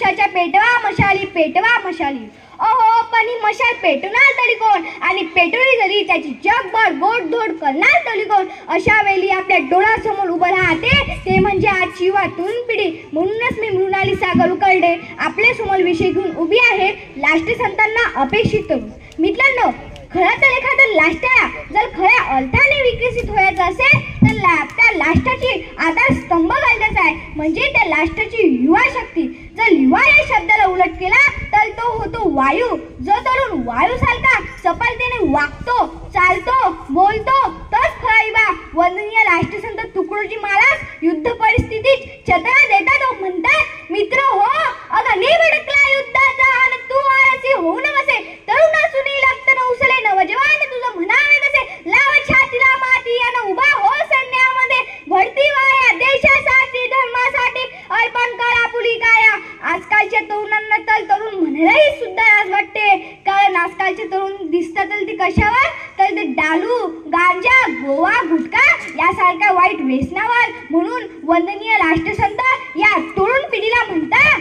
आयुष्याच्या पेटवा मशाली, पेटवा मशाली. अहो पण ही मशाल पेटवणार तरी कोण, आणि पेटवली तरी त्याची जगभर गोडधोड करणार तरी कोण. अशा वेळी आपल्या डोळ्यासमोर उभं राहते ते म्हणजे आजची युवा तरुण पिढी. म्हणूनच मी मृणाली सागर उकरडे आपल्या समोर विषय घेऊन उभी आहे, राष्ट्रसंतांना अपेक्षित तरुण. मित्रांनो, खरं तर एखाद्या राष्ट्राला जर खऱ्या अर्थाने विकसित व्हायचं असेल तर त्या राष्ट्राची आधारस्तंभ घालायचा आहे, म्हणजे त्या राष्ट्राची युवा शक्ती. जर युवा या शब्दाला उलट केला तर तो होतो वायू. जो तरुण वायूसारखा सफलतेने वागतो, चालतो, बोलतो तोच खरा युवा. वंदनीय राष्ट्रसंत तुकडोजी महाराज युद्ध परिस्थितीत चेतना देतात व म्हणतात, मित्र हो अगं ने भडकला युद्धाचा आणि तू आळसी होऊ नसे. तरुण असूनही रक्त न उसले नवजवान तुझं म्हणावे कसे. लाव छातीला माती आणि उभा हो सैन्यामध्ये. भरती वाया देशासाठी धर्मासाठी अर्पण करा पुली काया. आजकालच्या तरुणांना तर तरुण म्हणायलाही सुद्धा आज वाटते, कारण आजकालचे तरुण दिसतात ते कशावर, तर ते दारू, गांजा, गोवा, गुटखा यासारख्या वाईट व्यसनावर. म्हणून वंदनीय राष्ट्रसंत या तरुण पिढीला म्हणतात,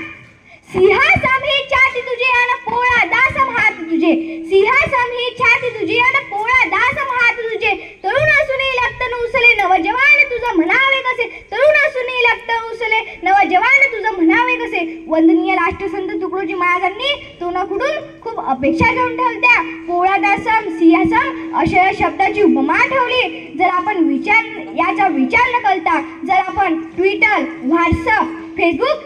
सिंहासम ही छाती तुझे आणि पोळा दासम हात तुझे. सिंहासम ही छाती तुझी आणि पोळा दासम हात तुझे. तरुण असूनही रक्त न उसले नवजवान तुझं म्हणावे कसे. तरुण असूनही रक्त उसले नवजवान तुझं म्हणावे कसे. वंदनीय राष्ट्रसंत तुकडोजी महाराजांनी तरुणाकडून खूप अपेक्षा घेऊन ठेवल्या. पोळा दासम, सिंहासम अशा शब्दाची उपमा ठेवली. जर आपण याचा विचार न करता जर आपण ट्विटर, व्हॉट्सअप, फेसबुक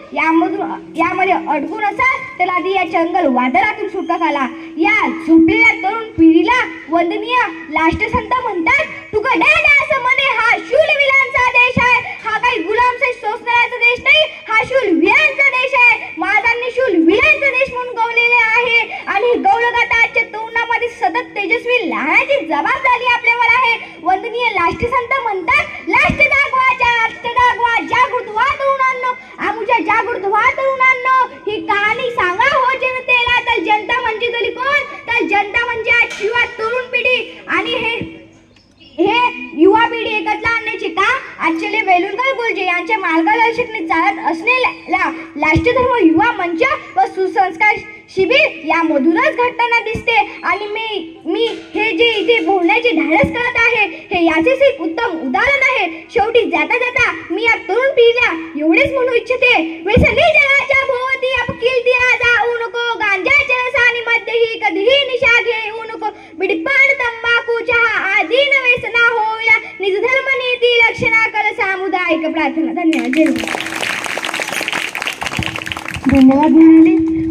यामध्ये अडकून असाल तर आधी या जंगल वादळातून सुटका झाला. या झोपलेल्या तरुण पिढीला वंदनीय राष्ट्रसंत म्हणतात, तुकडे दास म्हणे हा शूरवीरांचा देश आहे. हा काही गुलामशाही शोषणाचा देश नाही, हा शूरवीरांचा देश आहे. महाराजांनी शूरवीरांचा देश म्हणून गौरवलेले आहे आणि गौरवगाथा आजच्या तरुणामध्ये सतत तेजस्वी राहण्याची जबाबदारी आपल्यावर आहे. वंदनीय राष्ट्रसंत म्हणतात, राष्ट्र दाखवा जागृत व्हा तरुणांनो. आमच्या जागृत व्हा तरुणांनो. ही कहाणी सांगा हो जनतेला. तर जनता म्हणजे तरी कोण, तर जनता म्हणजे आज युवा तरुण पिढी. आणि हे युवा पिढी एकत्र आणण्याचे काम आजचे वेलुरकर गुरुजी यांच्या मार्गदर्शनाने चालत असलेल्या राष्ट्रधर्म युवा मंच व सुसंस्कार शिबिर यामधूनच घडताना दिसते. आणि मी हे जे इथे बोलण्याचे धाडस करत आहे हे याचेच एक उत्तम उदाहरण आहे. शेवटी जाता जाता मी या तरुण पिढीला एवढेच म्हणू इच्छिते, व्यसनी जगाच्या भोवती अपकीर्तीला जाऊ नको. गांजाच्या रसानी मध्येही कधीही निशा घेऊ नको. बिडपान, तंबाखू, चहा आदी व्यसना होईला. निजधर्म नीती लक्षणा कर सामुदायिक प्रार्थना. धन्यवाद. धन्यवाद म्हणाले.